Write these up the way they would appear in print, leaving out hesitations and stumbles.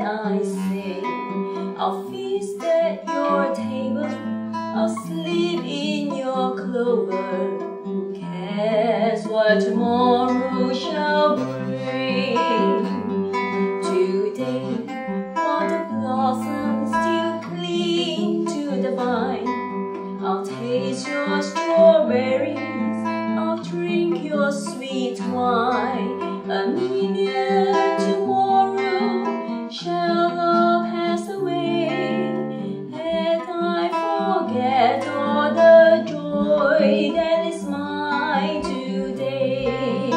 I say, I'll feast at your table, I'll sleep in your clover. Who cares what tomorrow shall bring? Today, while the blossoms still cling to the vine, I'll taste your strawberries, I'll drink your sweet wine. A million tomorrow shall all pass away, and I forget all the joy that is mine today.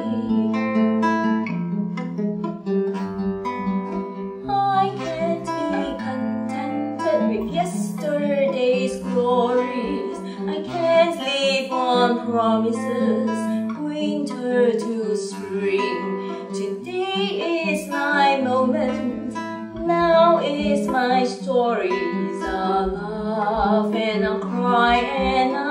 I can't be contented with yesterday's glories. I can't live on promises, winter to spring. Today is my moment, now is my story. I'll laugh and I'll cry and